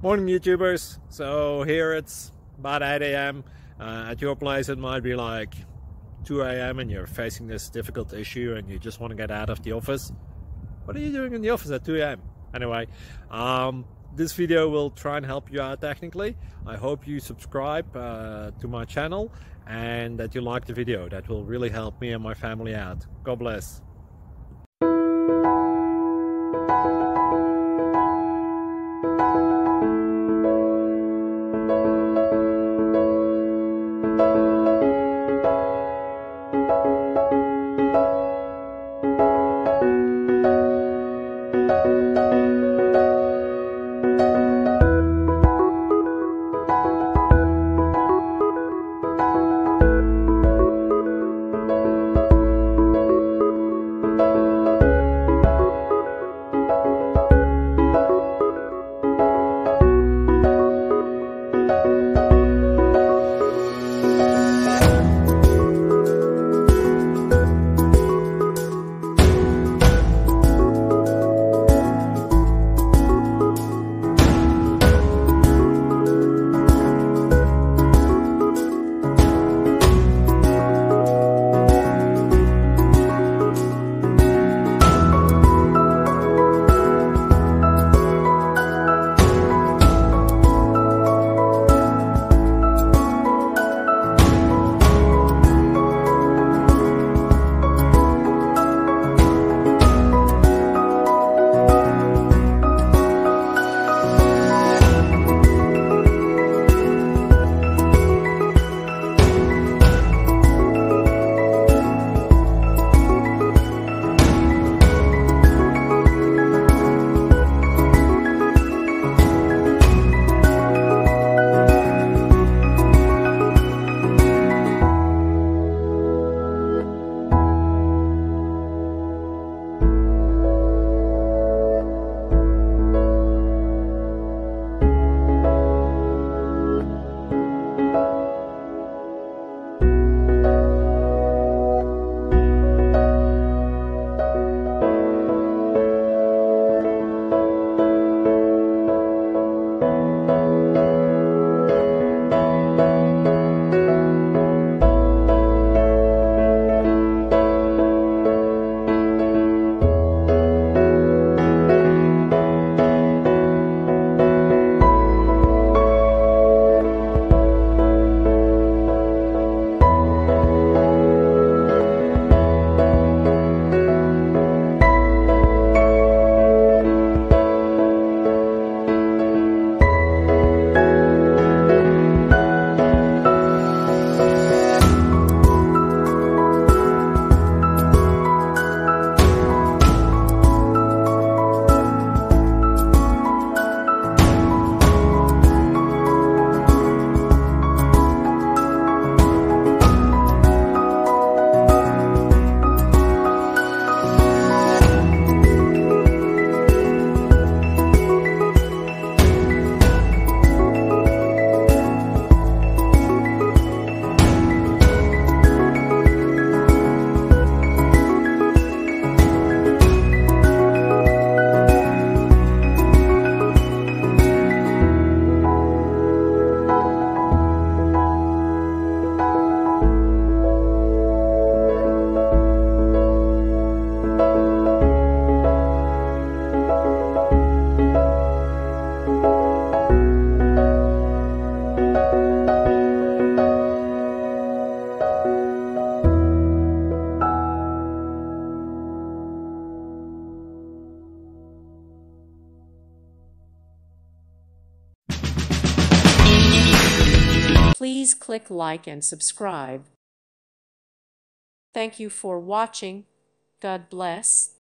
Morning YouTubers. So here it's about 8 a.m. At your place it might be like 2 a.m. and you're facing this difficult issue and you just want to get out of the office. What are you doing in the office at 2 a.m.? Anyway, this video will try and help you out technically. I hope you subscribe to my channel and that you like the video. That will really help me and my family out. God bless. Please click like and subscribe. Thank you for watching. God bless.